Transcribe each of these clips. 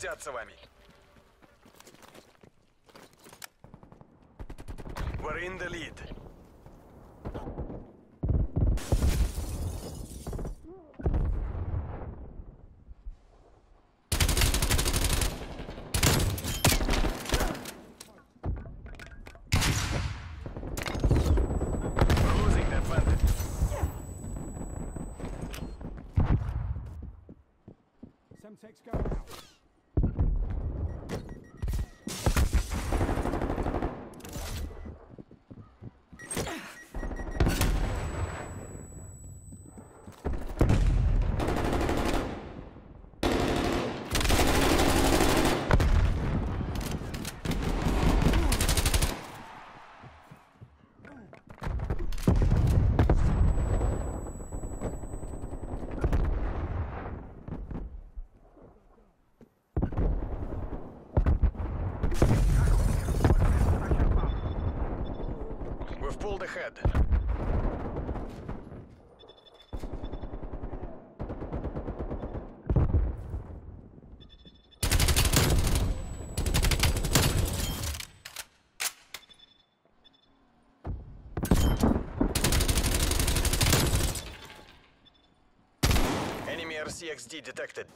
гордятся вами. We're in the lead. We're losing the advantage. Semtex going out. We've pulled ahead. Enemy RCXD detected.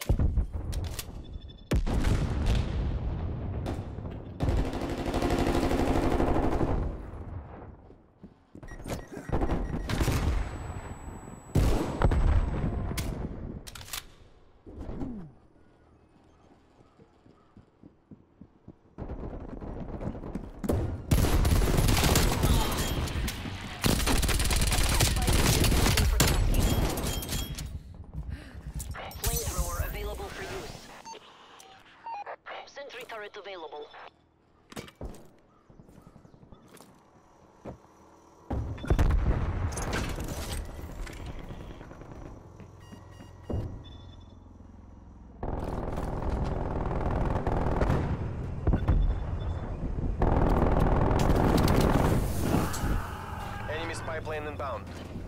Flamethrower available for use. Sentry turret available. Enemy spy plane inbound.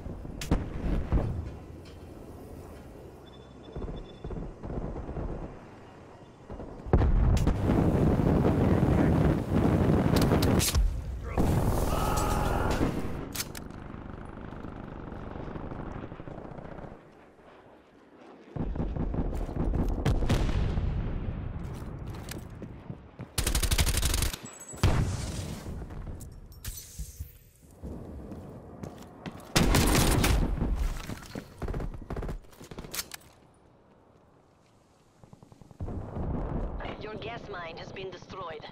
Your gas mine has been destroyed.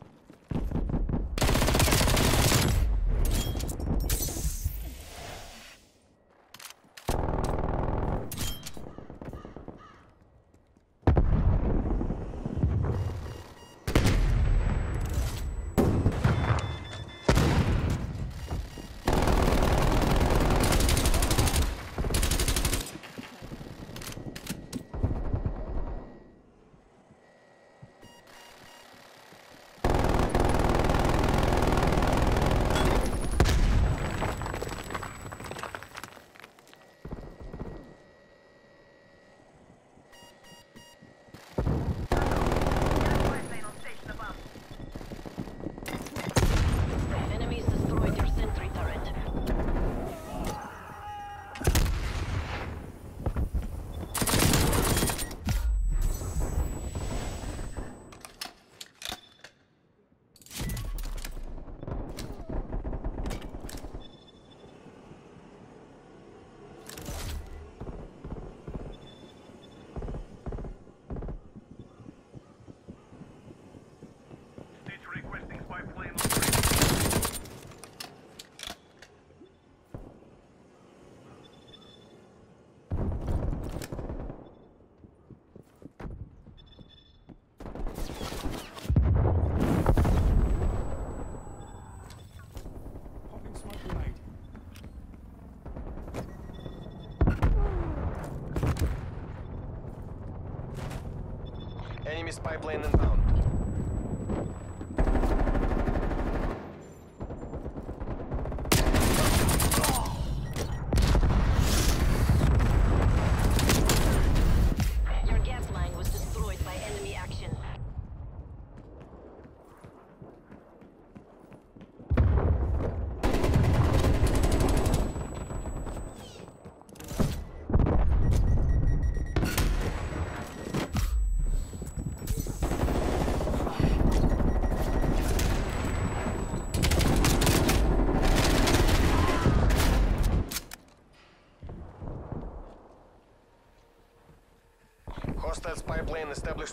Enemies destroyed your sentry turret. Requesting spy plane. Popping smoke grenade. Enemy spy plane inbound. Your gas mine was destroyed by enemy action.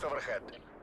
overhead.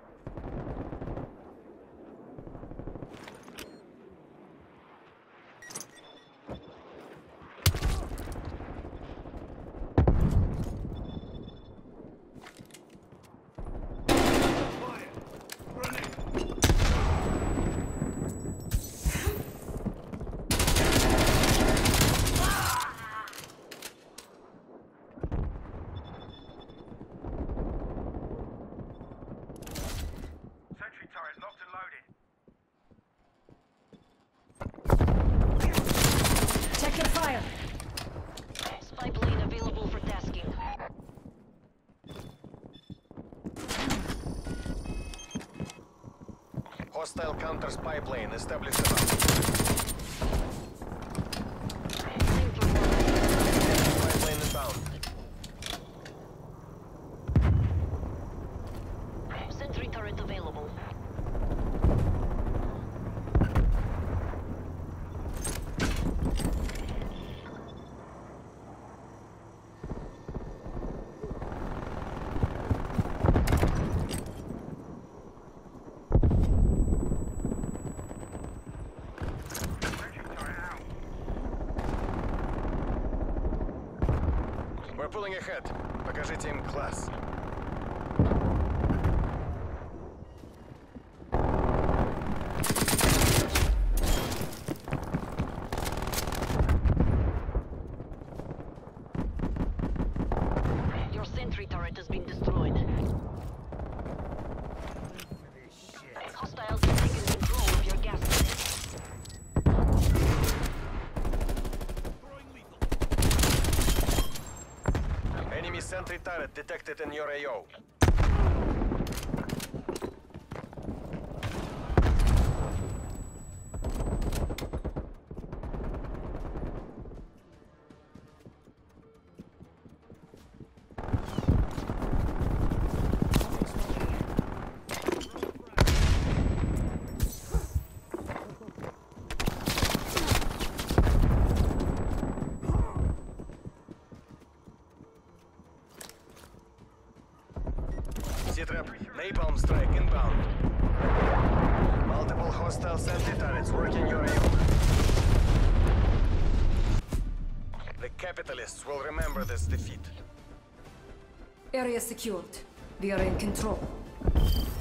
Sentry turret locked and loaded. Check your fire. Spy plane available for tasking. Hostile counter spy plane established above. Same for one. Spy plane inbound. Sentry turret available. Sentry turret out. We're pulling ahead. Покажите им класс. Your sentry turret has been destroyed. Hostiles have taken control of your gas line. Enemy sentry turret detected in your AO. C-trap, napalm strike inbound. Multiple hostile sentry turrets working your AO. The capitalists will remember this defeat. Area secured. We are in control.